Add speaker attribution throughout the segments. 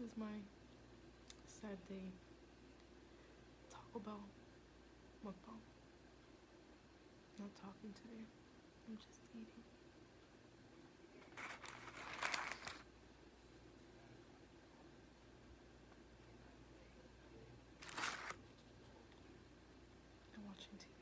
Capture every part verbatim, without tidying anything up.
Speaker 1: is my sad day Taco Bell mukbang. Not talking today. I'm just eating. I'm watching T V.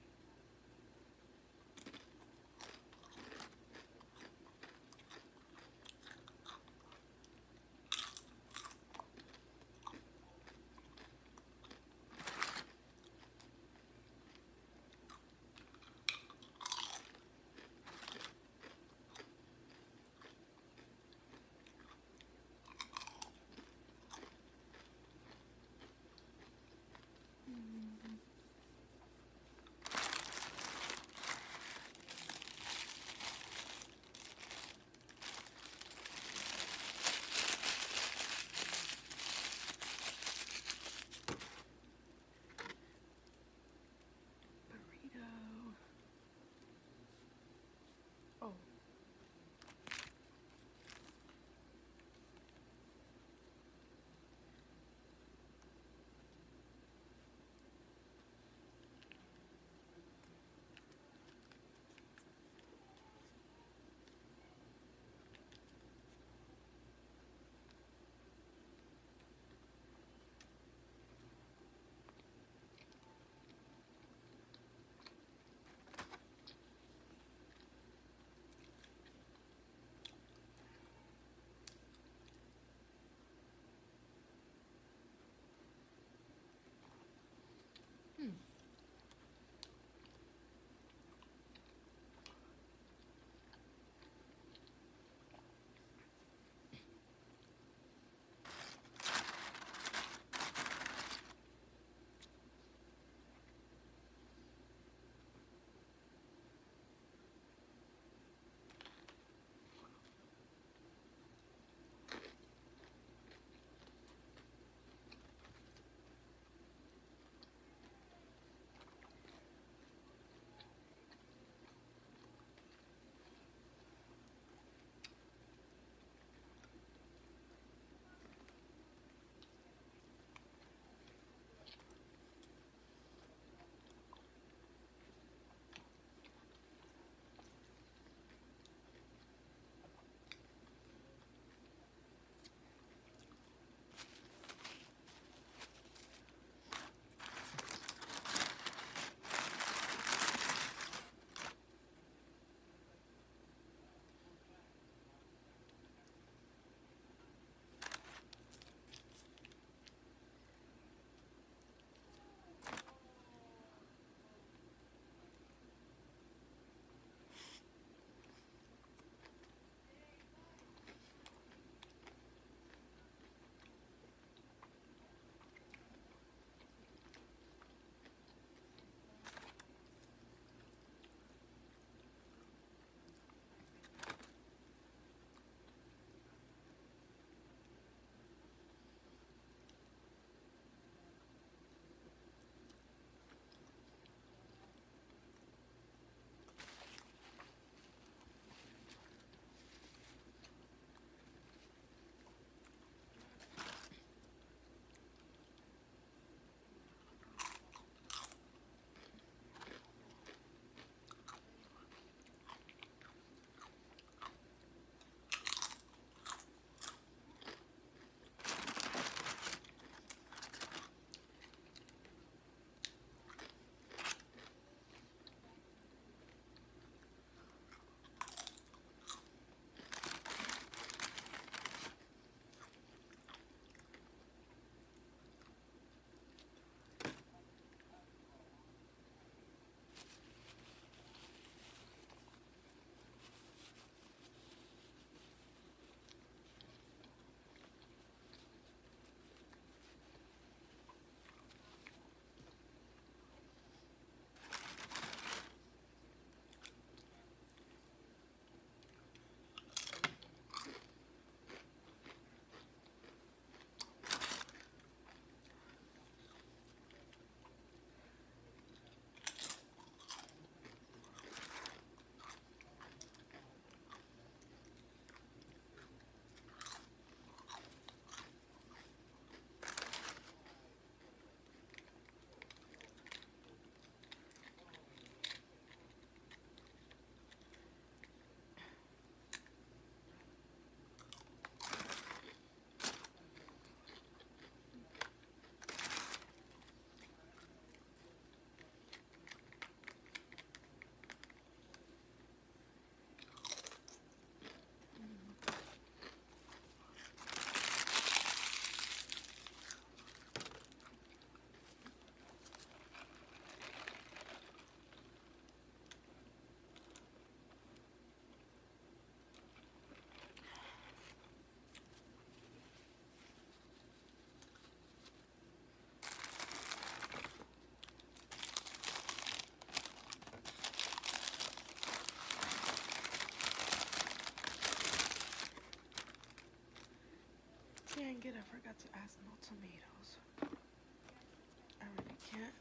Speaker 1: it, I forgot to ask no tomatoes. I really can't.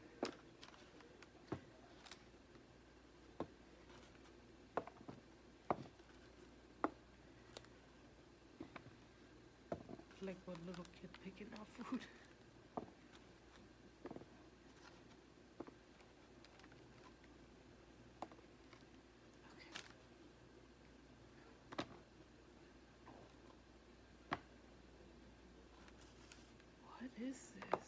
Speaker 1: Like one little kid picking out food. What is this?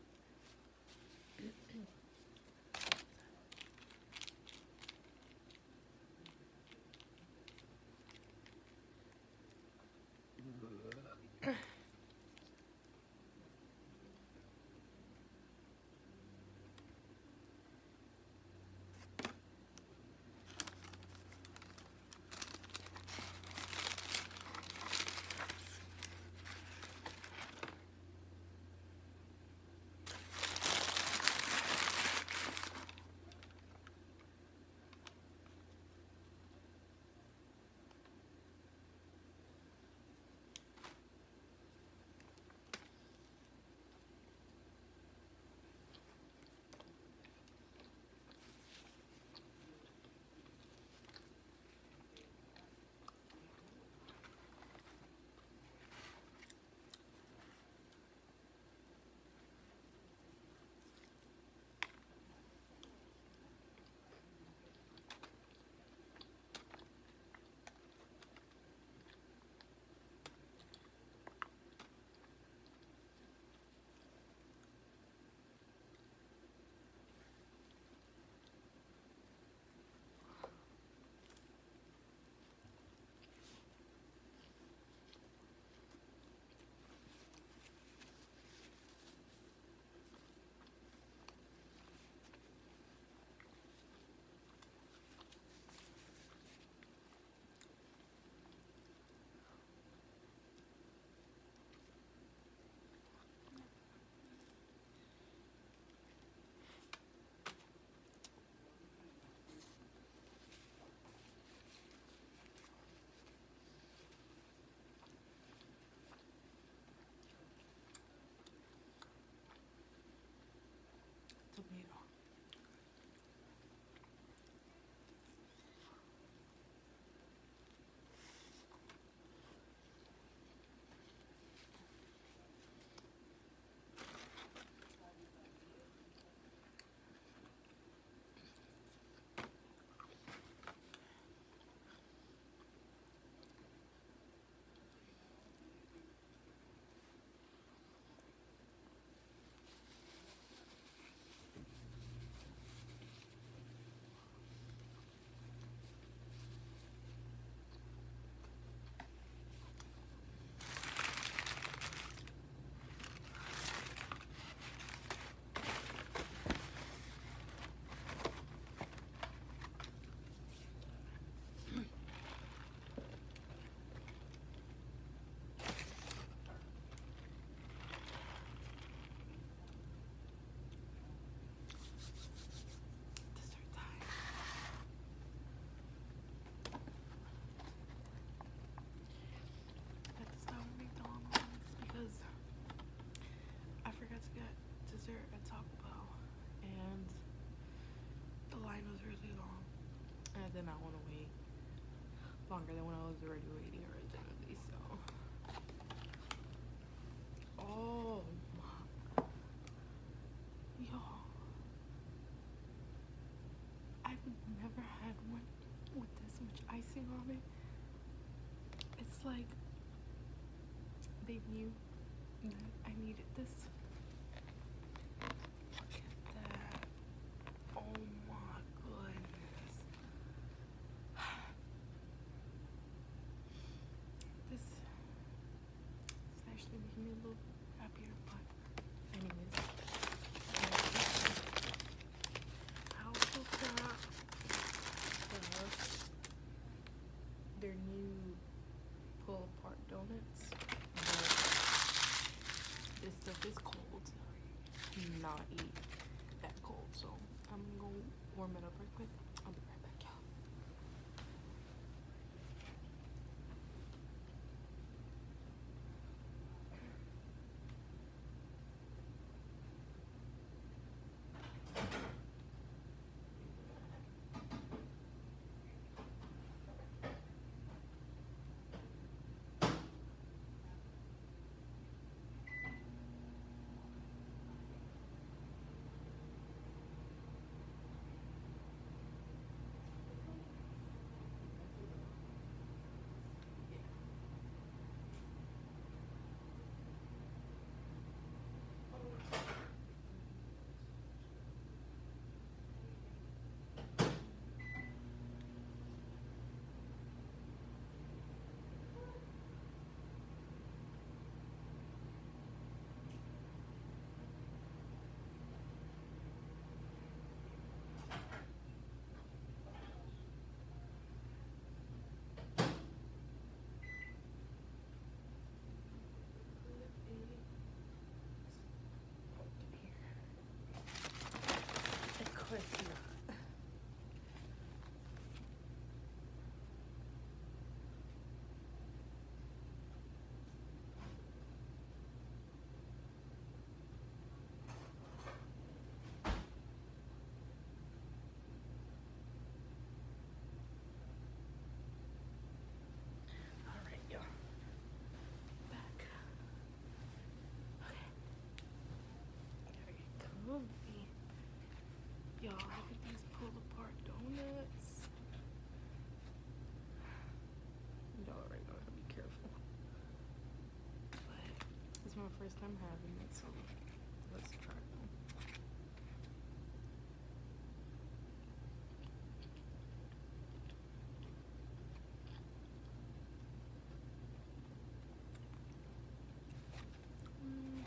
Speaker 1: Tomato. Dessert at Taco Bell, and the line was really long, and I did not want to wait longer than when I was already waiting originally. So, oh my, yo, I've never had one with this much icing on it. It's like they knew that I needed this. Making me a little happier, but anyways, I also got the, their new pull apart donuts, but this stuff is cold. Not eat that cold, so I'm gonna warm it up right quick. I'll be right back, y'all. first time having it, so let's try them. Mm.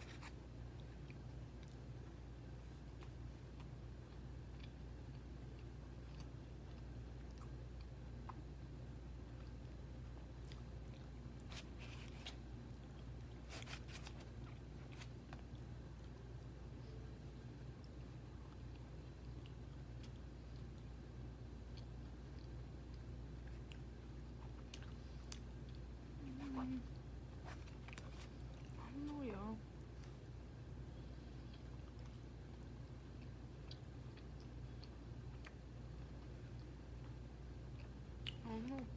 Speaker 1: Mm. I don't know, y'all. I don't know.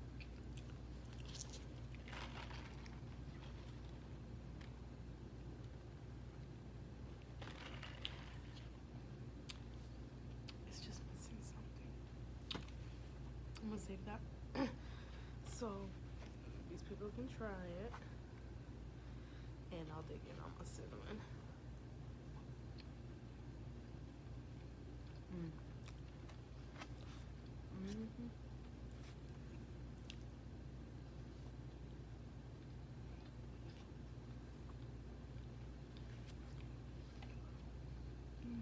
Speaker 1: It's just missing something. I'm gonna save that. So these people can try it, and I'll dig in on my cinnamon. Mm. Mm-hmm. Mm.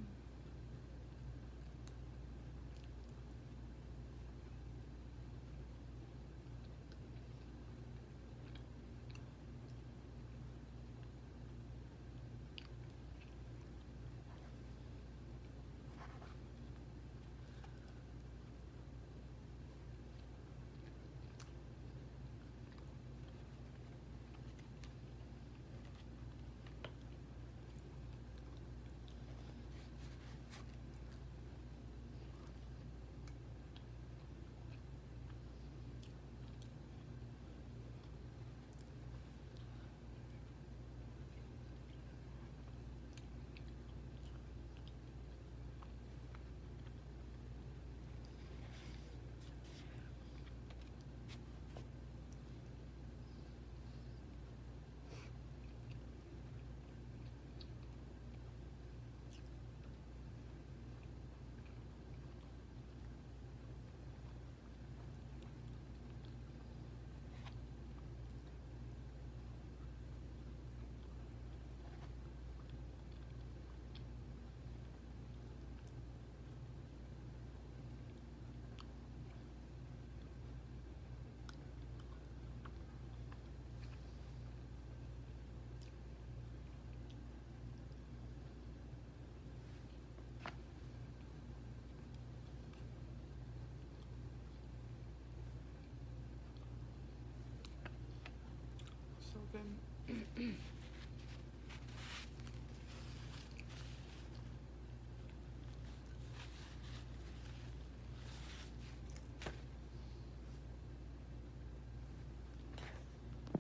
Speaker 1: So good.